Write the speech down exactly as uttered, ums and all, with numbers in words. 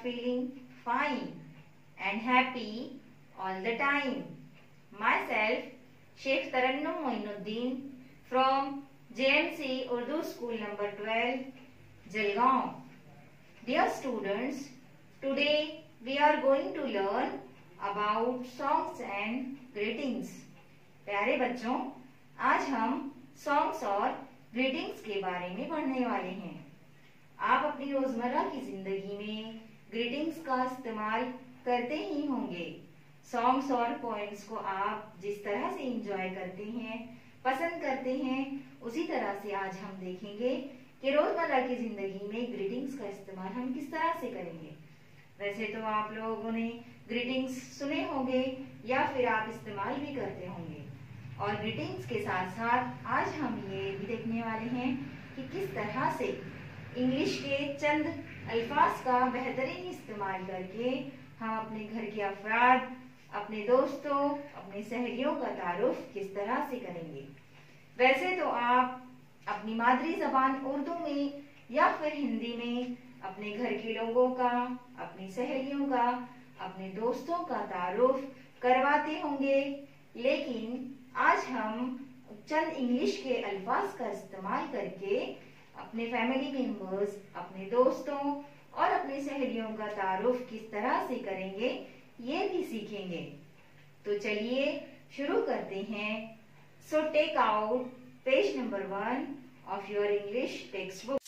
feeling fine and happy all the time. Myself, Sheikh Tarannum Moinuddin from J M C Urdu School number twelve, Jalgaon. Dear students, today we are going to learn about songs and greetings. प्यारे बच्चों, आज हम songs और greetings के बारे में पढ़ने वाले हैं। आप अपनी रोजमर्रा की जिंदगी में ग्रीटिंग्स का इस्तेमाल करते ही होंगे। सॉन्ग्स और पोएम्स को आप जिस तरह से एंजॉय करते हैं, पसंद करते हैं, उसी तरह से आज हम देखेंगे कि रोजमर्रा की जिंदगी में ग्रीटिंग्स का इस्तेमाल हम किस तरह से करेंगे। वैसे तो आप लोगों ने ग्रीटिंग्स सुने होंगे या फिर आप इस्तेमाल भी करते होंगे, और ग्रीटिंग्स के साथ साथ आज हम ये भी देखने वाले हैं कि किस तरह से इंग्लिश के चंद अल्फाज का बेहतरीन इस्तेमाल करके हम अपने घर के अफराद, अपने दोस्तों, अपनी सहेलियों का तारुफ किस तरह से करेंगे। वैसे तो आप अपनी मादरी जबान उर्दू में या फिर हिंदी में अपने घर के लोगों का, अपनी सहेलियों का, अपने दोस्तों का तारुफ करवाते होंगे, लेकिन आज हम चंद इंग्लिश के अल्फाज का इस्तेमाल करके अपने फैमिली मेंबर्स, अपने दोस्तों और अपनी सहेलियों का तारुफ किस तरह से करेंगे ये भी सीखेंगे। तो चलिए शुरू करते हैं। So take out page number one of your English textbook.